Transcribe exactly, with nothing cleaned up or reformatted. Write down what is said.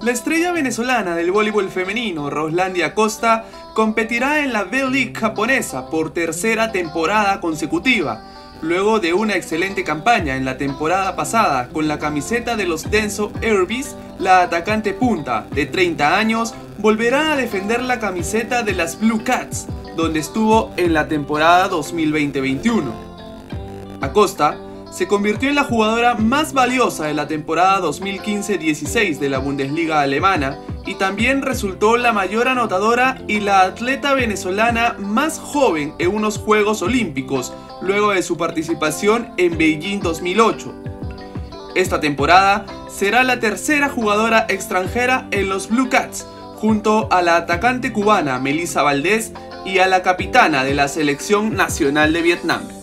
La estrella venezolana del voleibol femenino, Roslandy Acosta, competirá en la V-League japonesa por tercera temporada consecutiva, luego de una excelente campaña en la temporada pasada con la camiseta de los Denso Airbees. La atacante punta, de treinta años, volverá a defender la camiseta de las Blue Cats, donde estuvo en la temporada dos mil veinte veintiuno. Acosta se convirtió en la jugadora más valiosa de la temporada dos mil quince dieciséis de la Bundesliga alemana y también resultó la mayor anotadora y la atleta venezolana más joven en unos Juegos Olímpicos, luego de su participación en Beijing dos mil ocho. Esta temporada será la tercera jugadora extranjera en los Blue Cats, junto a la atacante cubana Melissa Valdés y a la capitana de la selección nacional de Vietnam.